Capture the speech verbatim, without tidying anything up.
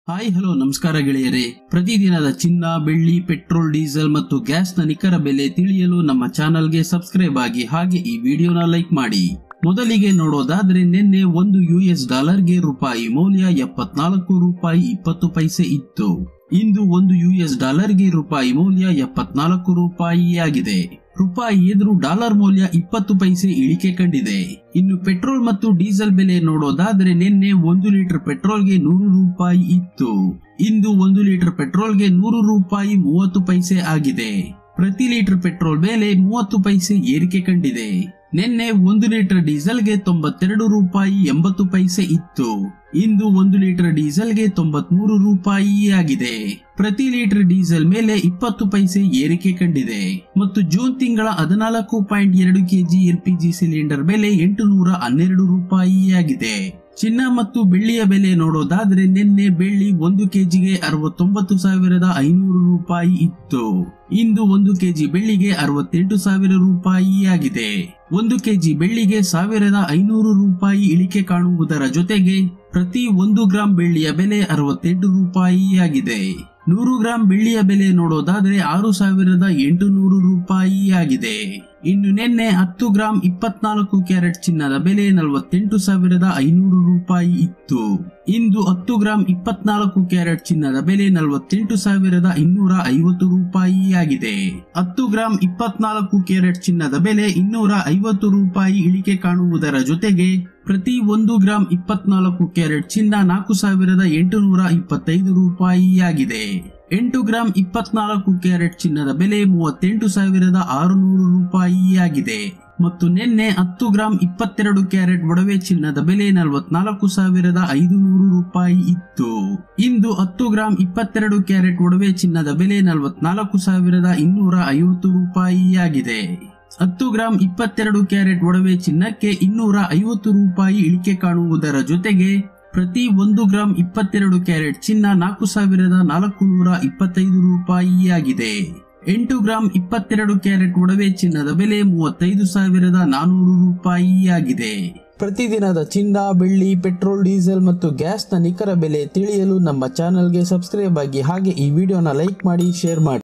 Hi hello ನಮಸ್ಕಾರ ಗೆಳೆಯರೇ, ಪ್ರತಿದಿನದ ಚಿನ್ನ, ಬೆಳ್ಳಿ, ಪೆಟ್ರೋಲ್, ಡೀಸೆಲ್ ಮತ್ತು ಗ್ಯಾಸ್ ನ ನಿಖರ ಬೆಲೆ ತಿಳಿಯಲು ನಮ್ಮ ಚಾನೆಲ್ಗೆ ಸಬ್ಸ್ಕ್ರೈಬ್ ಆಗಿ, ಹಾಗೆ ಈ ವಿಡಿಯೋನ ಲೈಕ್ ಮಾಡಿ. ಮೊದಲಿಗೆ ನೋಡೋದಾದ್ರೆ, ನಿನ್ನೆ ಒಂದು ಯುಎಸ್ ಡಾಲರ್ಗೆ ರೂಪಾಯಿ ಮೌಲ್ಯ ಎಪ್ಪತ್ನಾಲ್ಕು ರೂಪಾಯಿ ಇಪ್ಪತ್ತು ಪೈಸೆ ಇತ್ತು. ಇಂದು ಒಂದು ಯುಎಸ್ ಡಾಲರ್ಗೆ ರೂಪಾಯಿ ಮೌಲ್ಯ ಎಪ್ಪತ್ನಾಲ್ಕು ರೂಪಾಯಿ ಆಗಿದೆ. ರೂಪಾಯಿ ಎದುರು ಡಾಲರ್ ಮೌಲ್ಯ ಇಪ್ಪತ್ತು ಪೈಸೆ ಇಳಿಕೆ ಕಂಡಿದೆ. ಇನ್ನು ಪೆಟ್ರೋಲ್ ಮತ್ತು ಡೀಸೆಲ್ ಬೆಲೆ ನೋಡೋದಾದ್ರೆ, ನಿನ್ನೆ ಒಂದು ಲೀಟರ್ ಪೆಟ್ರೋಲ್ಗೆ ನೂರು ರೂಪಾಯಿ ಇತ್ತು. ಇಂದು ಒಂದು ಲೀಟರ್ ಪೆಟ್ರೋಲ್ಗೆ ನೂರು ರೂಪಾಯಿ ಮೂವತ್ತು ಪೈಸೆ ಆಗಿದೆ. ಪ್ರತಿ ಲೀಟರ್ ಪೆಟ್ರೋಲ್ ಬೆಲೆ ಮೂವತ್ತು ಪೈಸೆ ಏರಿಕೆ ಕಂಡಿದೆ. ನಿನ್ನೆ ಒಂದು ಲೀಟರ್ ಡೀಸೆಲ್ಗೆ ತೊಂಬತ್ತೆರಡು ರೂಪಾಯಿ ಎಂಬತ್ತು ಪೈಸೆ ಇತ್ತು. ಇಂದು ಒಂದು ಲೀಟರ್ ಡೀಸೆಲ್ಗೆ ತೊಂಬತ್ಮೂರು ರೂಪಾಯಿ ಆಗಿದೆ. ಪ್ರತಿ ಲೀಟರ್ ಡೀಸೆಲ್ ಮೇಲೆ ಇಪ್ಪತ್ತು ಪೈಸೆ ಏರಿಕೆ ಕಂಡಿದೆ. ಮತ್ತು ಜೂನ್ ತಿಂಗಳ ಹದಿನಾಲ್ಕು ಪಾಯಿಂಟ್ ಎರಡು ಕೆಜಿ ಎಲ್ಪಿಜಿ ಸಿಲಿಂಡರ್ ಬೆಲೆ ಎಂಟು ನೂರ ಹನ್ನೆರಡು ರೂಪಾಯಿ ಆಗಿದೆ. ಚಿನ್ನ ಮತ್ತು ಬೆಳ್ಳಿಯ ಬೆಲೆ ನೋಡೋದಾದ್ರೆ, ನಿನ್ನೆ ಬೆಳ್ಳಿ ಒಂದು ಕೆಜಿಗೆ ಅರವತ್ತೊಂಬತ್ತು ಸಾವಿರದ ಐನೂರು ರೂಪಾಯಿ ಇತ್ತು. ಇಂದು ಒಂದು ಕೆಜಿ ಬೆಳ್ಳಿಗೆ ಅರವತ್ತೆಂಟು ಸಾವಿರ ರೂಪಾಯಿ ಆಗಿದೆ. ಒಂದು ಕೆಜಿ ಬೆಳ್ಳಿಗೆ ಸಾವಿರದ ಐನೂರು ರೂಪಾಯಿ ಇಳಿಕೆ ಕಾಣುವುದರ ಜೊತೆಗೆ ಪ್ರತಿ ಒಂದು ಗ್ರಾಂ ಬೆಳ್ಳಿಯ ಬೆಲೆ ಅರವತ್ತೆಂಟು ರೂಪಾಯಿ ಆಗಿದೆ. ನೂರು ಗ್ರಾಂ ಬೆಳ್ಳಿಯ ಬೆಲೆ ನೋಡೋದಾದ್ರೆ ಆರು ಸಾವಿರದ ಎಂಟುನೂರು ರೂಪಾಯಿ ಆಗಿದೆ. ಇನ್ನು ನಿನ್ನೆ ಹತ್ತು ಗ್ರಾಂ ಇಪ್ಪತ್ನಾಲ್ಕು ಕ್ಯಾರೆಟ್ ಚಿನ್ನದ ಬೆಲೆ ನಲವತ್ತೆಂಟು ಸಾವಿರದ ಐನೂರು ರೂಪಾಯಿ ಇತ್ತು. ಇಂದು ಹತ್ತು ಗ್ರಾಂ ಇಪ್ಪತ್ನಾಲ್ಕು ಕ್ಯಾರೆಟ್ ಚಿನ್ನದ ಬೆಲೆ ನಲವತ್ತೆಂಟು ಸಾವಿರದ ಇನ್ನೂರ ಐವತ್ತು ರೂಪಾಯಿ ಆಗಿದೆ. ಹತ್ತು ಗ್ರಾಂ ಇಪ್ಪತ್ನಾಲ್ಕು ಕ್ಯಾರೆಟ್ ಚಿನ್ನದ ಬೆಲೆ ಇನ್ನೂರ ಐವತ್ತು ರೂಪಾಯಿ ಇಳಿಕೆ ಕಾಣುವುದರ ಜೊತೆಗೆ ಪ್ರತಿ ಒಂದು ಗ್ರಾಂ ಇಪ್ಪತ್ನಾಲ್ಕು ಕ್ಯಾರೆಟ್ ಚಿನ್ನ ನಾಲ್ಕು ಸಾವಿರದ ಎಂಟುನೂರ ಇಪ್ಪತ್ತೈದು ರೂಪಾಯಿ ಆಗಿದೆ. ಎಂಟು ಗ್ರಾಂ ಇಪ್ಪತ್ನಾಲ್ಕು ಕ್ಯಾರೆಟ್ ಚಿನ್ನದ ಬೆಲೆ ಮೂವತ್ತೆಂಟು ಸಾವಿರದ ಆರುನೂರು ರೂಪಾಯಿ ಆಗಿದೆ. ಮತ್ತು ನಿನ್ನೆ ಹತ್ತು ಗ್ರಾಂ ಇಪ್ಪತ್ತೆರಡು ಕ್ಯಾರೆಟ್ ಒಡವೆ ಚಿನ್ನದ ಬೆಲೆ ನಲವತ್ನಾಲ್ಕು ಸಾವಿರದ ಐದುನೂರು ರೂಪಾಯಿ ಇತ್ತು. ಇಂದು ಹತ್ತು ಗ್ರಾಂ ಇಪ್ಪತ್ತೆರಡು ಕ್ಯಾರೆಟ್ ಒಡವೆ ಚಿನ್ನದ ಬೆಲೆ ನಲವತ್ನಾಲ್ಕು ಸಾವಿರದ ಇನ್ನೂರ ಐವತ್ತು ರೂಪಾಯಿ ಆಗಿದೆ. ಹತ್ತು ಗ್ರಾಂ ಇಪ್ಪತ್ತೆರಡು ಕ್ಯಾರೆಟ್ ಒಡವೆ ಚಿನ್ನಕ್ಕೆ ಇನ್ನೂರ ಐವತ್ತು ರೂಪಾಯಿ ಇಳಿಕೆ ಕಾಣುವುದರ ಜೊತೆಗೆ ಪ್ರತಿ ಒಂದು ಗ್ರಾಂ ಇಪ್ಪತ್ತೆರಡು ಕ್ಯಾರೆಟ್ ಚಿನ್ನ ನಾಲ್ಕು ಸಾವಿರದ ನಾಲ್ಕು ನೂರ ಇಪ್ಪತ್ತೈದು ರೂಪಾಯಿ ಆಗಿದೆ. ಎಂಟು ಗ್ರಾಂ ಇಪ್ಪತ್ತೆರಡು ಕ್ಯಾರೆಟ್ ಒಡವೆ ಚಿನ್ನದ ಬೆಲೆ ಮೂವತ್ತೈದು ಸಾವಿರದ ನಾನೂರು ರೂಪಾಯಿ ಆಗಿದೆ. ಪ್ರತಿದಿನದ ಚಿನ್ನ, ಬೆಳ್ಳಿ, ಪೆಟ್ರೋಲ್, ಡೀಸೆಲ್ ಮತ್ತು ಗ್ಯಾಸ್ ನ ನಿಖರ ಬೆಲೆ ತಿಳಿಯಲು ನಮ್ಮ ಚಾನೆಲ್ಗೆ ಸಬ್ಸ್ಕ್ರೈಬ್ ಆಗಿ, ಹಾಗೆ ಈ ವಿಡಿಯೋನ ಲೈಕ್ ಮಾಡಿ, ಶೇರ್ ಮಾಡಿ.